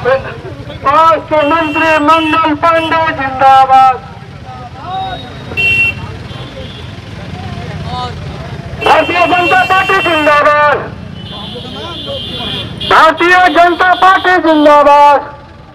स्वास्थ्य मंत्री मंगल पांडे जिंदाबाद। भारतीय जनता पार्टी जिंदाबाद। भारतीय जनता पार्टी जिंदाबाद।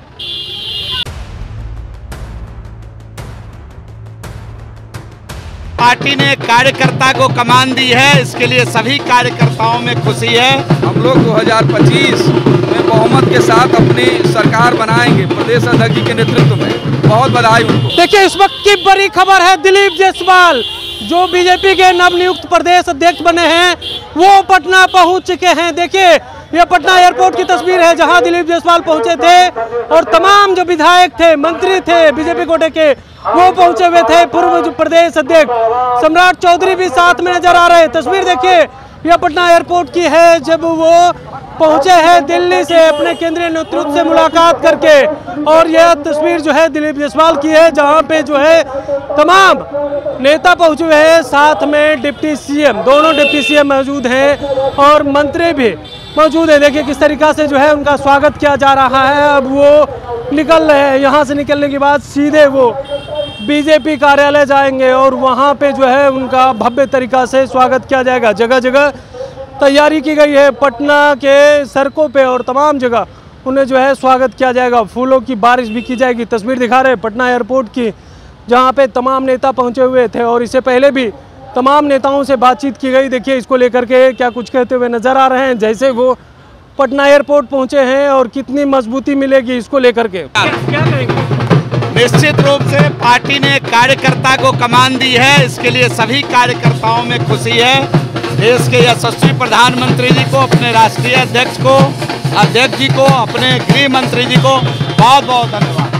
पार्टी ने कार्यकर्ता को कमान दी है, इसके लिए सभी कार्यकर्ताओं में खुशी है। हम लोग 2025 में बहुमत के साथ अपनी सरकार बनाएंगे प्रदेश अध्यक्ष जी के नेतृत्व में। बहुत बधाई उनको। देखिए, इस वक्त की बड़ी खबर है, दिलीप जायसवाल जो बीजेपी के नवनियुक्त प्रदेश अध्यक्ष बने हैं वो पटना पहुंच चुके हैं। देखिए, यह पटना एयरपोर्ट की तस्वीर है जहां दिलीप जायसवाल पहुंचे थे और तमाम जो विधायक थे, मंत्री थे बीजेपी कोटे के, वो पहुंचे हुए थे। पूर्व प्रदेश अध्यक्ष सम्राट चौधरी भी साथ में नजर आ रहे हैं। तस्वीर देखिए, यह पटना एयरपोर्ट की है जब वो पहुंचे हैं दिल्ली से अपने केंद्रीय नेतृत्व से मुलाकात करके। और यह तस्वीर जो है दिलीप जायसवाल की है जहां पे जो है तमाम नेता पहुंचे हुए हैं, साथ में डिप्टी सीएम, दोनों डिप्टी सीएम मौजूद हैं और मंत्री भी मौजूद है। देखिए किस तरीका से जो है उनका स्वागत किया जा रहा है। अब वो निकल रहे हैं, यहाँ से निकलने के बाद सीधे वो बीजेपी कार्यालय जाएंगे और वहाँ पे जो है उनका भव्य तरीका से स्वागत किया जाएगा। जगह जगह तैयारी की गई है पटना के सड़कों पे और तमाम जगह उन्हें जो है स्वागत किया जाएगा। फूलों की बारिश भी की जाएगी। तस्वीर दिखा रहे हैं पटना एयरपोर्ट की जहाँ पे तमाम नेता पहुँचे हुए थे और इससे पहले भी तमाम नेताओं से बातचीत की गई। देखिए इसको लेकर के क्या कुछ कहते हुए नजर आ रहे हैं जैसे वो पटना एयरपोर्ट पहुंचे हैं और कितनी मजबूती मिलेगी इसको लेकर के क्या कहेंगे? निश्चित रूप से पार्टी ने कार्यकर्ता को कमान दी है, इसके लिए सभी कार्यकर्ताओं में खुशी है। देश के यशस्वी प्रधानमंत्री जी को, अपने राष्ट्रीय अध्यक्ष को, अध्यक्ष जी को, अपने गृह मंत्री जी को बहुत बहुत धन्यवाद।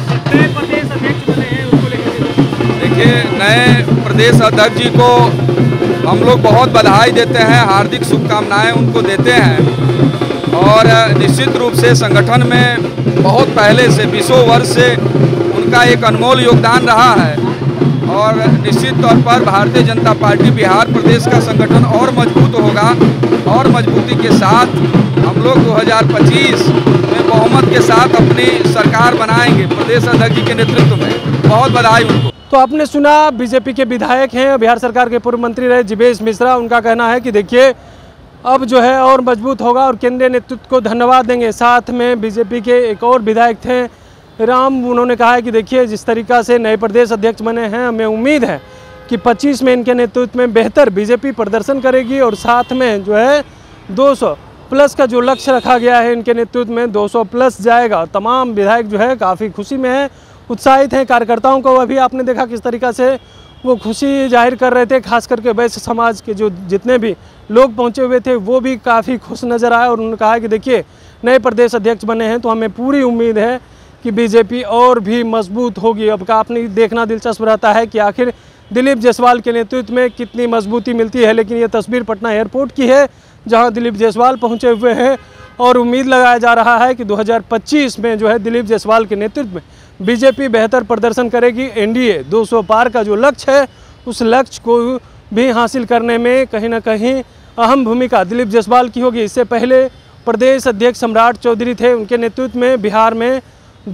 देखिए, नए प्रदेश अध्यक्ष जी को हम लोग बहुत बधाई देते हैं, हार्दिक शुभकामनाएं उनको देते हैं। और निश्चित रूप से संगठन में बहुत पहले से 20 वर्ष से उनका एक अनमोल योगदान रहा है और निश्चित तौर पर भारतीय जनता पार्टी बिहार प्रदेश का संगठन और मजबूत होगा और मजबूती के साथ हम लोग 2025 में बहुमत के साथ अपनी सरकार बनाएंगे प्रदेश अध्यक्ष जी के नेतृत्व में। बहुत बधाई उनको। तो आपने सुना, बीजेपी के विधायक हैं, बिहार सरकार के पूर्व मंत्री रहे जिवेश मिश्रा। उनका कहना है कि देखिए अब जो है और मजबूत होगा और केंद्रीय नेतृत्व को धन्यवाद देंगे। साथ में बीजेपी के एक और विधायक थे राम, उन्होंने कहा है कि देखिए जिस तरीका से नए प्रदेश अध्यक्ष बने हैं, हमें उम्मीद है कि 25 में इनके नेतृत्व में बेहतर बीजेपी प्रदर्शन करेगी और साथ में जो है 200 प्लस का जो लक्ष्य रखा गया है इनके नेतृत्व में 200 प्लस जाएगा। तमाम विधायक जो है काफ़ी खुशी में है, उत्साहित हैं। कार्यकर्ताओं को अभी आपने देखा किस तरीका से वो खुशी जाहिर कर रहे थे, खास करके वैश्य समाज के जो जितने भी लोग पहुंचे हुए थे वो भी काफ़ी खुश नज़र आए और उन्होंने कहा कि देखिए नए प्रदेश अध्यक्ष बने हैं तो हमें पूरी उम्मीद है कि बीजेपी और भी मजबूत होगी। अब का आपने देखना दिलचस्प रहता है कि आखिर दिलीप जायसवाल के नेतृत्व में कितनी मजबूती मिलती है। लेकिन ये तस्वीर पटना एयरपोर्ट की है जहाँ दिलीप जायसवाल पहुँचे हुए हैं और उम्मीद लगाया जा रहा है कि 2025 में जो है दिलीप जायसवाल के नेतृत्व में बीजेपी बेहतर प्रदर्शन करेगी। एनडीए 200 पार का जो लक्ष्य है उस लक्ष्य को भी हासिल करने में कहीं ना कहीं अहम भूमिका दिलीप जायसवाल की होगी। इससे पहले प्रदेश अध्यक्ष सम्राट चौधरी थे, उनके नेतृत्व में बिहार में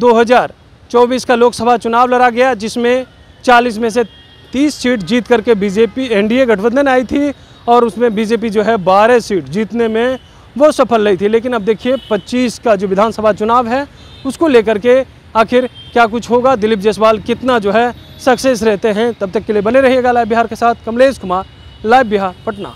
2024 का लोकसभा चुनाव लड़ा गया जिसमें 40 में से 30 सीट जीत करके बीजेपी एनडीए गठबंधन आई थी और उसमें बीजेपी जो है 12 सीट जीतने में वो सफल रही थी। लेकिन अब देखिए 25 का जो विधानसभा चुनाव है उसको लेकर के आखिर क्या कुछ होगा, दिलीप जायसवाल कितना जो है सक्सेस रहते हैं। तब तक के लिए बने रहिएगा लाइव बिहार के साथ। कमलेश कुमार, लाइव बिहार, पटना।